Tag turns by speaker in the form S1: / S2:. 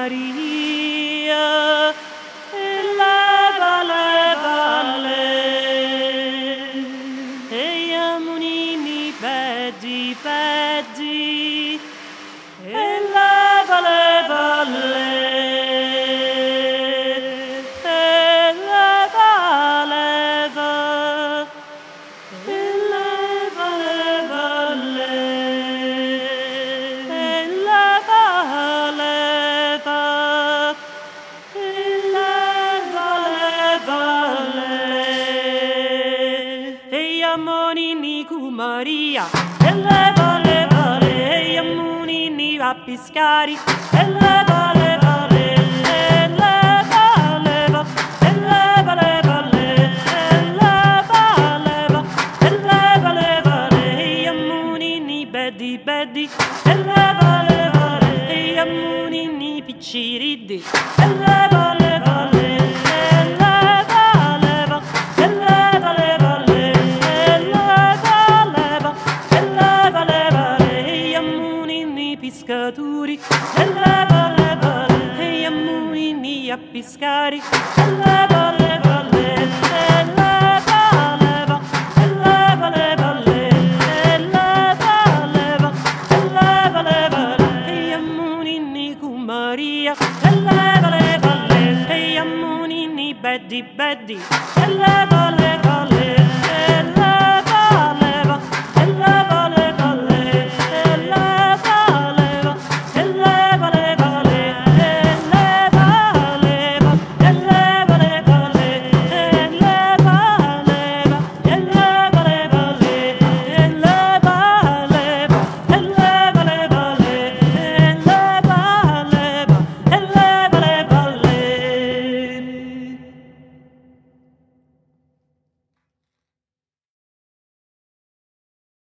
S1: Maria, e leva, leva, le, e gli ammonini pedi, pedi, e leva, leva, le, e leva, leva, e leva, leva, le, e leva, leva, e leva, leva, le, e gli ammonini con Maria, e leva, leva, le, e gli ammonini a piscare, e leva, leva, le, e leva, leva, e leva, leva, le, e leva, leva, e leva, leva, le, e gli ammonini beddi, beddi, e leva, leva, le, e gli ammonini picciriddi, e leva, leva, le, e leva, leva, e leva, leva, le, e leva, leva, e leva, leva, le, e gli ammonini piscatori, e leva, leva, le, e gli ammonini a piscare, e leva, leva, le, e leva, leva, e leva, leva, le, e leva, leva, e leva, leva, le, e gli ammonini con Maria, e leva, leva, le, e gli ammonini beddi, beddi, e leva,